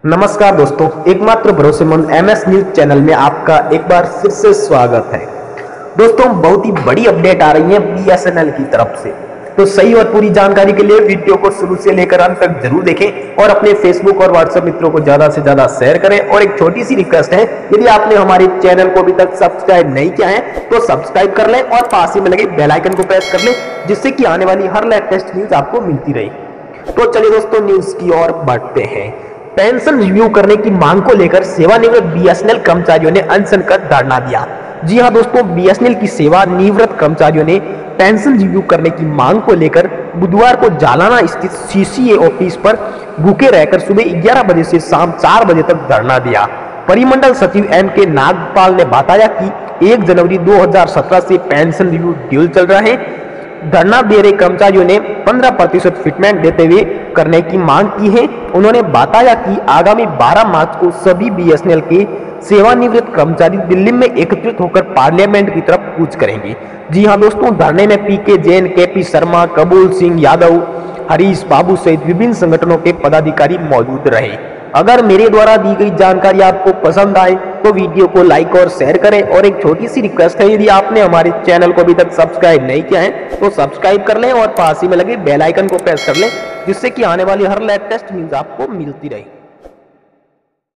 नमस्कार दोस्तों, एकमात्र भरोसेमंद एमएस न्यूज चैनल में आपका एक बार फिर से स्वागत है। दोस्तों, बहुत ही बड़ी अपडेट आ रही है बीएसएनएल की तरफ से, तो सही और पूरी जानकारी के लिए वीडियो को शुरू से लेकर अंत तक जरूर देखें और अपने फेसबुक और व्हाट्सएप मित्रों को ज्यादा से ज्यादा शेयर करें। और एक छोटी सी रिक्वेस्ट है, यदि आपने हमारे चैनल को अभी तक सब्सक्राइब नहीं किया है तो सब्सक्राइब कर लें और पास ही में लगे बेल आइकन को प्रेस कर लें, जिससे कि आने वाली हर लेटेस्ट न्यूज आपको मिलती रहे। तो चलिए दोस्तों, न्यूज की ओर बढ़ते हैं। पेंशन रिव्यू करने की मांग को लेकर सेवानिवृत्त बीएसएनएल कर्मचारियों ने अनशन कर धरना दिया। जी हां दोस्तों, बीएसएनएल की सेवानिवृत्त कर्मचारियों ने पेंशन रिव्यू करने की मांग को लेकर बुधवार को जालाना स्थित सीसीए ऑफिस पर भूखे रहकर सुबह 11 बजे से शाम 4 बजे तक धरना दिया। परिमंडल सचिव एमके नागपाल ने बताया कि 1 जनवरी 2017 से पेंशन रिव्यू ड्यूल चल रहा है। धरना दे रहे कर्मचारियों ने 15% फिटमेंट देते हुए करने की मांग की है। उन्होंने बताया कि आगामी 12 मार्च को सभी बीएसएनएल के सेवानिवृत्त कर्मचारी दिल्ली में एकत्रित होकर पार्लियामेंट की तरफ कूच करेंगे। जी हां दोस्तों, धरने में पीके जैन, केपी शर्मा, कबूल सिंह यादव, हरीश बाबू सहित विभिन्न संगठनों के पदाधिकारी मौजूद रहे। अगर मेरे द्वारा दी गई जानकारी आपको पसंद आए तो वीडियो को लाइक और शेयर करें। और एक छोटी सी रिक्वेस्ट है, यदि आपने हमारे चैनल को अभी तक सब्सक्राइब नहीं किया है तो सब्सक्राइब कर लें और पास ही में लगे बेल आइकन को प्रेस कर लें, जिससे कि आने वाली हर लेटेस्ट न्यूज आपको मिलती रहे।